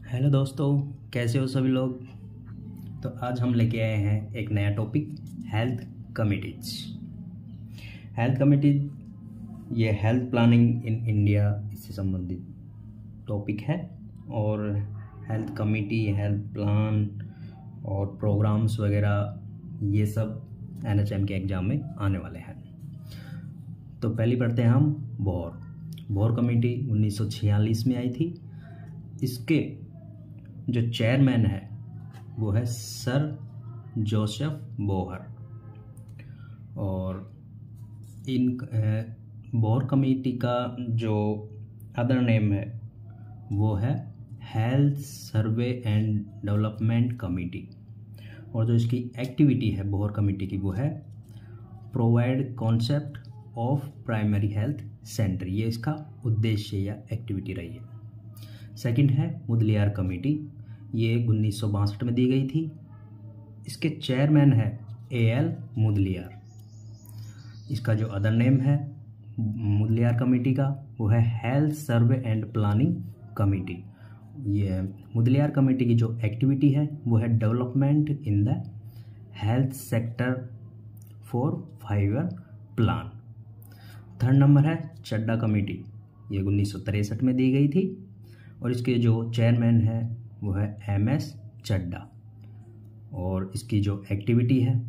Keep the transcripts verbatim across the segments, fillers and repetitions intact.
Hello दोस्तों, कैसे हो सभी लोग। तो आज हम लेके आए हैं एक नया topic, health committees. Health committees ये हेल्थ प्लानिंग इन इंडिया इससे संबंधित टॉपिक है। और हेल्थ कमिटी, हेल्थ प्लान और प्रोग्राम्स वगैरह ये सब एन एच एम के एग्ज़ाम में आने वाले हैं। तो पहली पढ़ते हैं हम बोहर। बोहर कमेटी उन्नीस सौ छियालीस में आई थी। इसके जो चेयरमैन है वो है सर जोसेफ बोहर। और इन बोहर कमेटी का जो अदर नेम है वो है health survey and development committee. और जो इसकी एक्टिविटी है बोहर कमेटी की वो है provide concept of primary health centre. ये इसका उद्देश्य या एक्टिविटी रही है। सेकंड है मुदलियार कमेटी, ये उन्नीस सौ बासठ में दी गई थी। इसके चेयरमैन है ए एल मुदलियार। इसका जो अदर नेम है मुदलियार कमेटी का वो है health survey and planning committee. ये मुदलियार कमेटी की जो एक्टिविटी है वो है development in the health sector for five year plan. Third number है चड्डा कमेटी, ये उन्नीस सौ तिरसठ में दी गई थी। और इसके जो चेयरमैन है वो है एम एस चड्डा। और इसकी जो एक्टिविटी है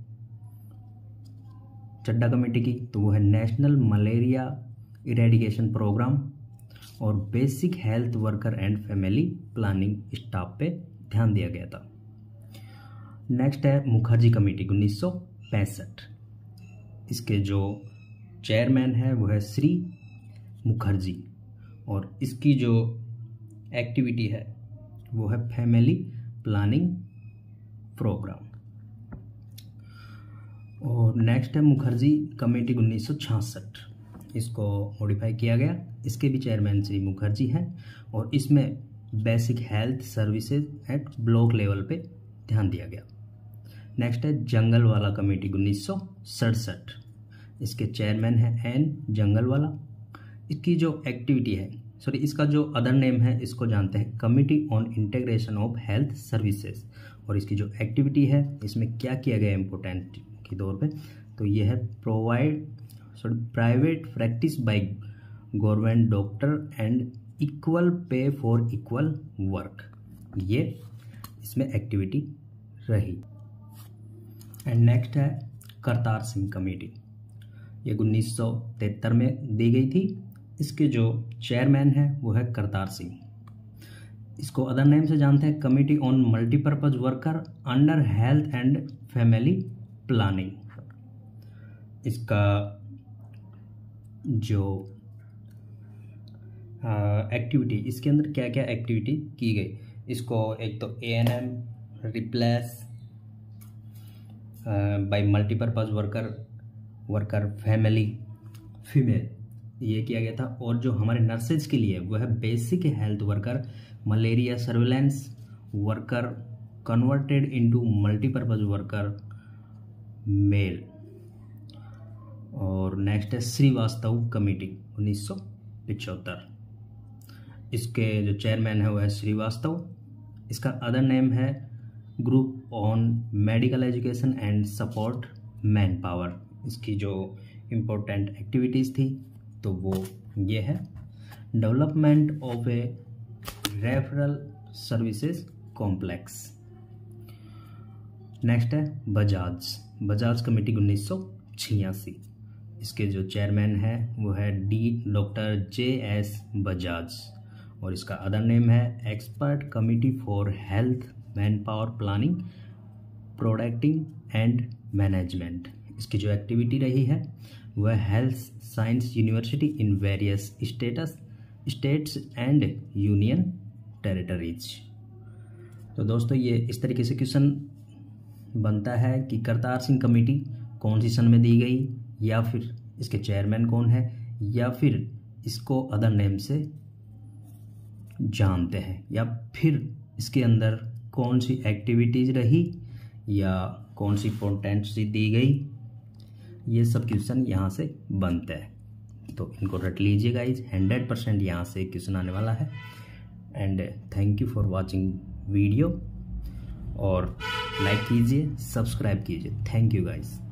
चड्डा कमेटी की तो वो है नेशनल मलेरिया इरेडिकेशन प्रोग्राम और basic health worker and family planning staff पे ध्यान दिया गया था। नेक्स्ट है मुखर्जी कमेटी उन्नीस सौ पैंसठ। इसके जो चेयरमैन है वो है श्री मुखर्जी। और इसकी जो एक्टिविटी है वो है फैमिली प्लानिंग प्रोग्राम। और नेक्स्ट है मुखर्जी कमेटी उन्नीस सौ छियासठ। इसको मॉडिफाई किया गया। इसके भी चेयरमैन श्री मुखर्जी हैं। और इसमें basic health services at block level पे ध्यान दिया गया। नेक्स्ट है जंगलवाला कमेटी उन्नीस सौ सड़सठ। इसके चेयरमैन है एन जंगलवाला। इसकी जो एक्टिविटी है सॉरी इसका जो अदर नेम है इसको जानते हैं committee on integration of health services. और इसकी जो एक्टिविटी है इसमें क्या किया गया इम्पोर्टेंट के तौर पे तो ये है provide sorry private practice by government doctor and equal pay for equal work. ये इसमें एक्टिविटी रही। एंड नेक्स्ट है करतार सिंह कमेटी, ये उन्नीस सौ तिहत्तर में दी गई थी। इसके जो चेयरमैन है वो है करतार सिंह। इसको अदर नेम से जानते हैं committee on multipurpose worker under health and family planning. इसका जो एक्टिविटी इसके अंदर क्या क्या एक्टिविटी की गई, इसको एक तो A N M replace by multipurpose worker worker family female ये किया गया था। और जो हमारे नर्सेज के लिए वो है basic health worker malaria surveillance worker converted into multipurpose worker male. और नेक्स्ट है श्रीवास्तव कमेटी उन्नीस सौ पिछहत्तर। इसके जो चेयरमैन है वो है श्रीवास्तव। इसका अदर नेम है group on medical education and support man power. इसकी जो इम्पोर्टेंट एक्टिविटीज़ थी तो वो ये है development of a referral services complex. Next है बजाज बजाज कमेटी उन्नीस सौ छियासी। इसके जो चेयरमैन है वो है D doctor J S Bajaj. और इसका अदर नेम है expert committee for health man power planning production and management. इसकी जो एक्टिविटी रही है वह health science university in various status states and union territories. तो दोस्तों ये इस तरीके से क्वेश्चन बनता है कि करतार सिंह कमेटी कौन सी सन में दी गई, या फिर इसके चेयरमैन कौन है, या फिर इसको अदर नेम से जानते हैं, या फिर इसके अंदर कौन सी एक्टिविटीज रही या कौन सी पोटेंसी दी गई। ये सब क्वेश्चन यहाँ से बनते हैं। तो इनको रट लीजिए गाइज, हंड्रेड परसेंट यहाँ से क्वेश्चन आने वाला है। And thank you for watching video, और लाइक कीजिए, सब्सक्राइब कीजिए। Thank you guys.